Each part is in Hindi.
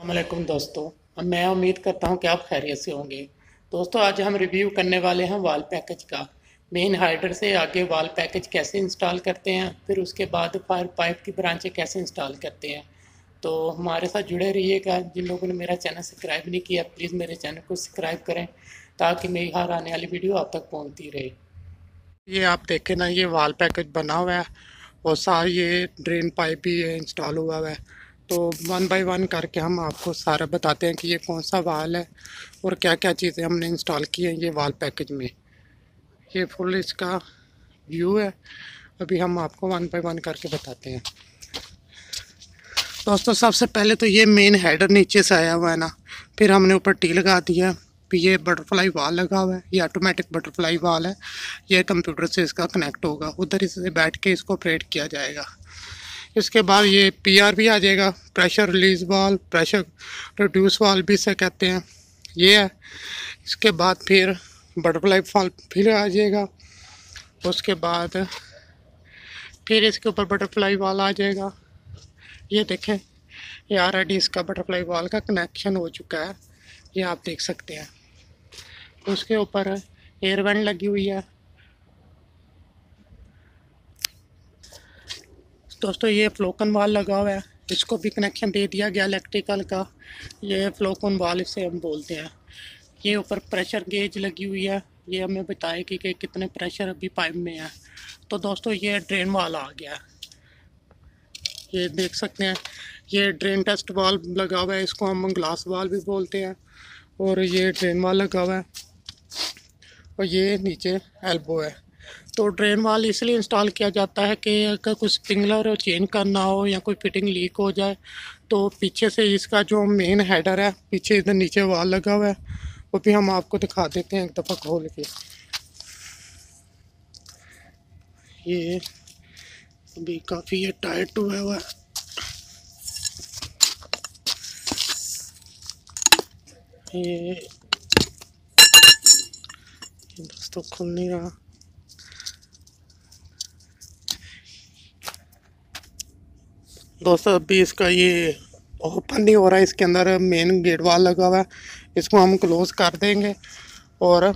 वालेकुम दोस्तों, मैं उम्मीद करता हूं कि आप खैरियत से होंगे। दोस्तों, आज हम रिव्यू करने वाले हैं वॉल पैकेज का। मेन हाइडर से आगे वॉल पैकेज कैसे इंस्टॉल करते हैं, फिर उसके बाद फायर पाइप की ब्रांचें कैसे इंस्टॉल करते हैं। तो हमारे साथ जुड़े रहिएगा। जिन लोगों ने मेरा चैनल सब्सक्राइब नहीं किया, प्लीज़ मेरे चैनल को सब्सक्राइब करें ताकि मेरी हर आने वाली वीडियो आप तक पहुँचती रहे। ये आप देखें ना, ये वॉल पैकेज बना हुआ है और सारा ये ड्रेन पाइप भी इंस्टॉल हुआ हुआ है। तो वन बाय वन करके हम आपको सारा बताते हैं कि ये कौन सा वाल है और क्या क्या चीज़ें हमने इंस्टॉल की हैं ये वाल पैकेज में। ये फुल इसका व्यू है। अभी हम आपको वन बाय वन करके बताते हैं। दोस्तों, सबसे पहले तो ये मेन हेडर नीचे से आया हुआ है ना, फिर हमने ऊपर टी लगा दिया। फिर ये बटरफ्लाई वाल लगा हुआ है, ये ऑटोमेटिक बटरफ्लाई वाल है। ये कंप्यूटर से इसका कनेक्ट होगा, उधर से बैठ के इसको ऑपरेट किया जाएगा। इसके बाद ये पीआर भी आ जाएगा, pressure release valve, pressure reduce valve भी इसे कहते हैं। ये है। इसके बाद फिर बटरफ्लाई वाल फिर आ जाएगा। उसके बाद फिर इसके ऊपर बटरफ्लाई वाल आ जाएगा। ये देखें, ये ऑलरेडी इसका बटरफ्लाई वाल का कनेक्शन हो चुका है, ये आप देख सकते हैं। उसके ऊपर एयर वेंट लगी हुई है। दोस्तों, ये फ्लोकन वाल लगा हुआ है, इसको भी कनेक्शन दे दिया गया इलेक्ट्रिकल का। ये फ्लोकन वाल इसे हम बोलते हैं। ये ऊपर प्रेशर गेज लगी हुई है, ये हमें बताएगी कि कितने प्रेशर अभी पाइप में है। तो दोस्तों, ये ड्रेन वाल आ गया, ये देख सकते हैं। ये ड्रेन टेस्ट वाल लगा हुआ है, इसको हम ग्लास वाल भी बोलते हैं। और ये ड्रेन वाल लगा हुआ है और ये नीचे एल्बो है। तो ड्रेन वाल इसलिए इंस्टॉल किया जाता है कि अगर कुछ स्प्रिंगलर चेंज करना हो या कोई फिटिंग लीक हो जाए तो पीछे से इसका जो मेन हेडर है, पीछे इधर नीचे वाल लगा हुआ है, वो भी हम आपको दिखा देते हैं एक दफ़ा खोल के। ये अभी काफ़ी ये टाइट हुआ हुआ है। ये दोस्तों खुल नहीं रहा। दोस्तों, अभी इसका ये ओपन नहीं हो रहा है, इसके अंदर मेन गेट वाल लगा हुआ है। इसको हम क्लोज कर देंगे और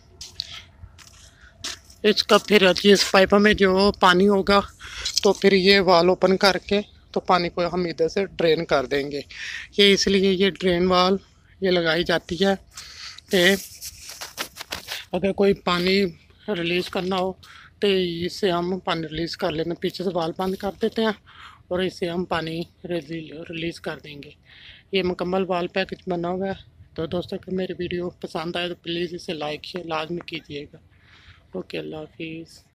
इसका फिर इस पाइप में जो पानी होगा तो फिर ये वाल ओपन करके तो पानी को हम इधर से ड्रेन कर देंगे। ये इसलिए ये ड्रेन वाल ये लगाई जाती है कि अगर कोई पानी रिलीज़ करना हो तो इससे हम पानी रिलीज़ कर लेना, पीछे से वाल बंद कर देते हैं और इससे हम पानी रिलीज़ कर देंगे। ये मुकम्मल वाल पैकेज बना हुआ है। तो दोस्तों, अगर मेरी वीडियो पसंद आए तो प्लीज़ इसे लाइक शेयर लाजमी कीजिएगा। ओके, अल्लाह हाफिज़।